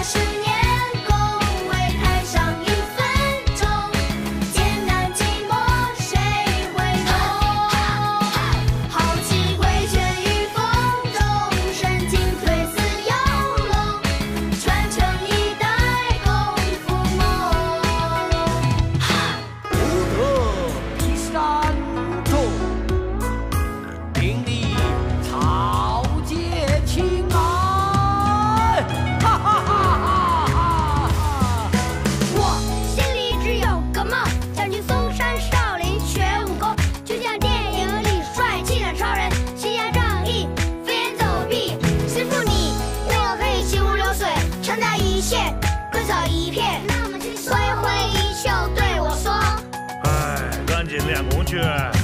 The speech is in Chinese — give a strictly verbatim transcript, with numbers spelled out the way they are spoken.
十年，恭维台上一分钟，艰难寂寞谁会懂？豪气挥拳于风中，神经退似游龙，传承一代功夫梦。 不得比山重，名利草芥情爱。哈哈哈哈哈哈！ 我心里只有个梦，想去嵩山少林学武功，就像电影里帅气的超人，行侠仗义，飞檐走壁。师傅你那个可以行如流水，承担一切，横扫一片。挥挥衣袖对我说， 哎，赶紧练功去。